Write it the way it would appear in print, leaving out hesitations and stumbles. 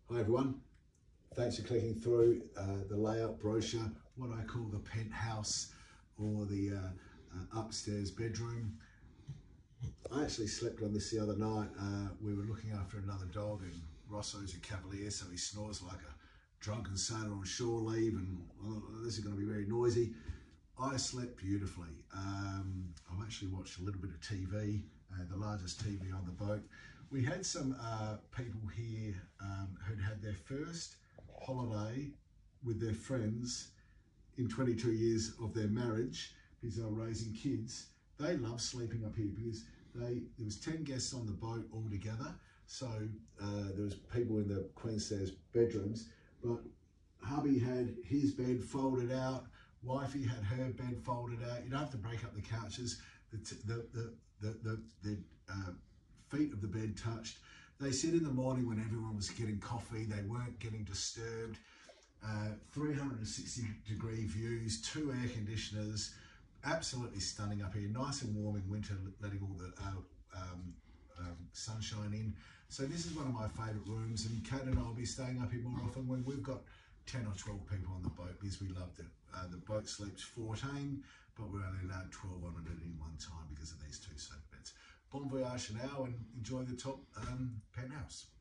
Hi everyone, thanks for clicking through the layout brochure, what I call the penthouse or the upstairs bedroom. I actually slept on this the other night. We were looking after another dog, and Rosso's a cavalier, so he snores like a drunken sailor on shore leave, and this is going to be very noisy. I slept beautifully. I've actually watched a little bit of TV, the largest TV on the boat. We had some people here who'd had their first holiday with their friends in 22 years of their marriage, because they were raising kids. They love sleeping up here because there was 10 guests on the boat altogether. So there was people in the Queenstairs bedrooms, but hubby had his bed folded out, wifey had her bed folded out. You don't have to break up the couches. The feet of the bed touched. They said in the morning when everyone was getting coffee, they weren't getting disturbed. 360-degree views, 2 air conditioners, absolutely stunning up here. Nice and warm in winter, letting all the sunshine in. So this is one of my favourite rooms, and Kate and I will be staying up here more often when we've got 10 or 12 people on the boat, because we loved it. The boat sleeps 14, but we're only allowed 12 on it at any one time because of these 2 sofa beds. Bon voyage now, and enjoy the top penthouse.